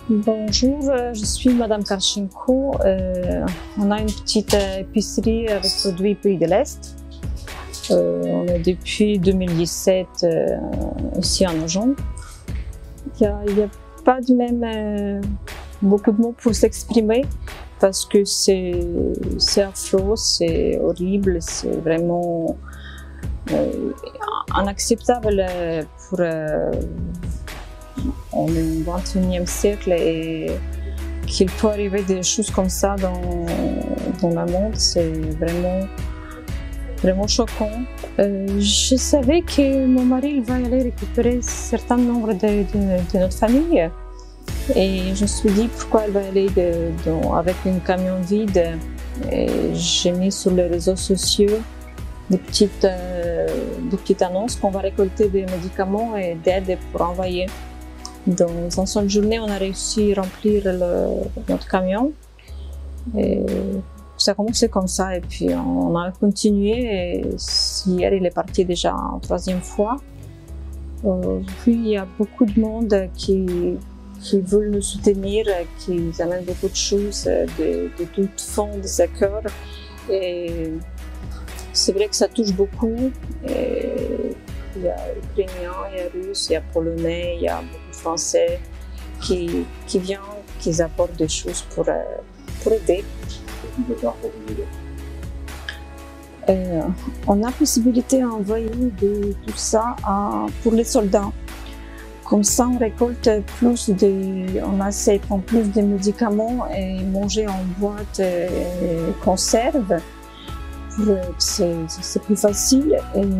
Bonjour, je suis Madame Karchenko. On a une petite épicerie avec produits Pays de l'Est. On est depuis 2017 ici à Nogent. Il n'y a pas de même beaucoup de mots pour s'exprimer parce que c'est affreux, c'est horrible, c'est vraiment inacceptable pour au XXIe siècle et qu'il peut arriver des choses comme ça dans le monde, c'est vraiment choquant. Je savais que mon mari va aller récupérer un certain nombre de notre famille et je me suis dit pourquoi elle va aller avec un camion vide. J'ai mis sur les réseaux sociaux des petites annonces qu'on va récolter des médicaments et d'aide pour envoyer. Dans une seule journée, on a réussi à remplir notre camion. Et ça a commencé comme ça et puis on a continué. Et hier, il est parti déjà en troisième fois. Puis il y a beaucoup de monde qui veulent nous soutenir, qui amènent beaucoup de choses de tout fond de ce cœur. Et c'est vrai que ça touche beaucoup. Il y a Ukrainiens, il y a Russes, il y a Polonais, il y a beaucoup de Français qui viennent, qui apportent des choses pour aider. On a possibilité d'envoyer tout ça pour les soldats. Comme ça, on récolte plus on essaie de prendre plus de médicaments et manger en boîte et conserve. C'est plus facile.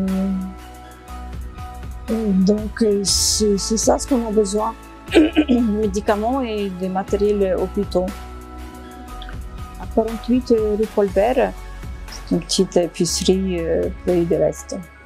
Donc, c'est ça ce qu'on a besoin, des médicaments et des matériels hôpitaux. À 48 rue Colbert, c'est une petite épicerie Pays de l'Est.